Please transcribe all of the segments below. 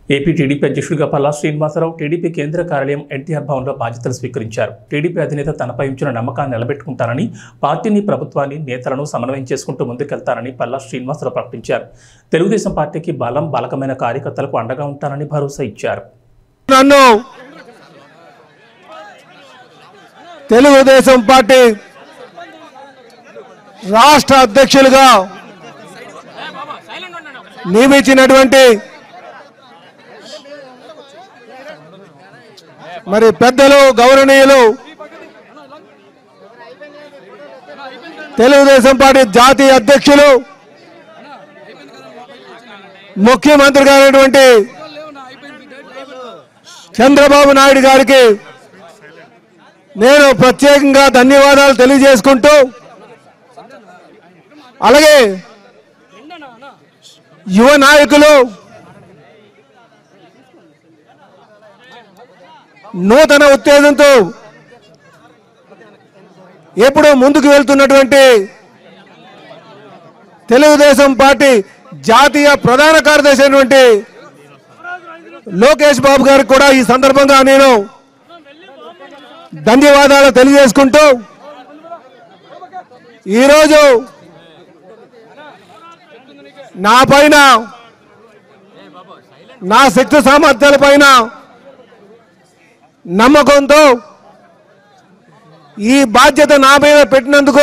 AP TDP అధ్యక్షుడిగా Palla Srinivasarao TDP కేంద్ర కార్యాలయం ఎన్టీఆర్ భవన్లో బాధ్యతలు స్వీకరించారు. టీడీపీ అధినేత తనపై ఉంచిన నమ్మకాన్ని నిలబెట్టుకుంటారని, పార్టీని, ప్రభుత్వాన్ని, నేతలను సమన్వయం చేసుకుంటూ ముందుకెళ్తారని పల్లా శ్రీనివాసరావు ప్రకటించారు. తెలుగుదేశం పార్టీకి బలకమైన కార్యకర్తలకు అండగా ఉంటారని భరోసా ఇచ్చారు. తెలుగుదేశం పార్టీ రాష్ట్ర అధ్యక్షులుగా నియమించినటువంటి మరి పెద్దలు గౌరవనీయులు తెలుగుదేశం పార్టీ జాతీయ అధ్యక్షులు ముఖ్యమంత్రి గారైనటువంటి చంద్రబాబు నాయుడు గారికి నేను ప్రత్యేకంగా ధన్యవాదాలు తెలియజేసుకుంటూ, అలాగే యువ నాయకులు నూతన ఉత్తేజంతో ఎప్పుడూ ముందుకు వెళ్తున్నటువంటి తెలుగుదేశం పార్టీ జాతీయ ప్రధాన కార్యదర్శి అయినటువంటి లోకేష్ బాబు గారికి కూడా ఈ సందర్భంగా నేను ధన్యవాదాలు తెలియజేసుకుంటూ, ఈరోజు నా పైన, నా శక్తి సామర్థ్యాల పైన నమ్మకంతో ఈ బాధ్యత నా మీద పెట్టినందుకు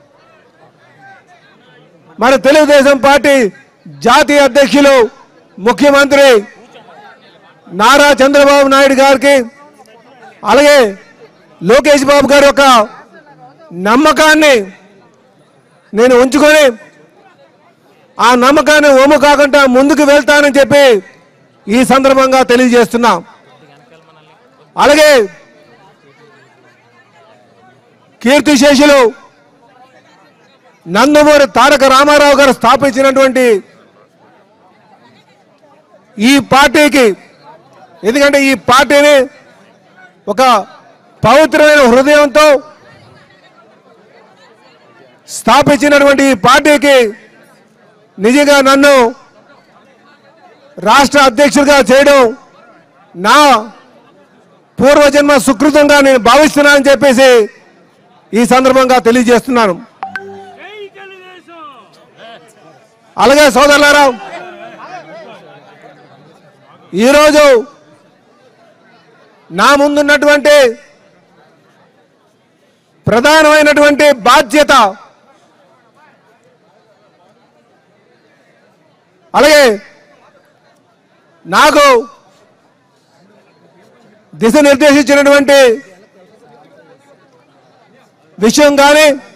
మన తెలుగుదేశం పార్టీ జాతీయ అధ్యక్షులు ముఖ్యమంత్రి నారా చంద్రబాబు నాయుడు గారికి, అలాగే లోకేష్ బాబు గారి యొక్క నమ్మకాన్ని నేను ఉంచుకొని ఆ నమ్మకాన్ని ఒమ్ము కాకుండా ముందుకు వెళ్తానని చెప్పి ఈ సందర్భంగా తెలియజేస్తున్నా. అలాగే కీర్తిశేషులు నందమూరి తారక రామారావు గారు స్థాపించినటువంటి ఈ పార్టీకి, ఎందుకంటే ఈ పార్టీని ఒక పవిత్రమైన హృదయంతో స్థాపించినటువంటి ఈ పార్టీకి నిజంగా నన్ను రాష్ట్ర అధ్యక్షుడిగా చేయడం నా పూర్వజన్మ సుకృతంగా నేను భావిస్తున్నానని చెప్పేసి ఈ సందర్భంగా తెలియజేస్తున్నాను. అలాగే సోదరులారా, ఈరోజు నా ముందున్నటువంటి ప్రధానమైనటువంటి బాధ్యత, అలాగే నాకు దిశ నిర్దేశించినటువంటి విషయం కానీ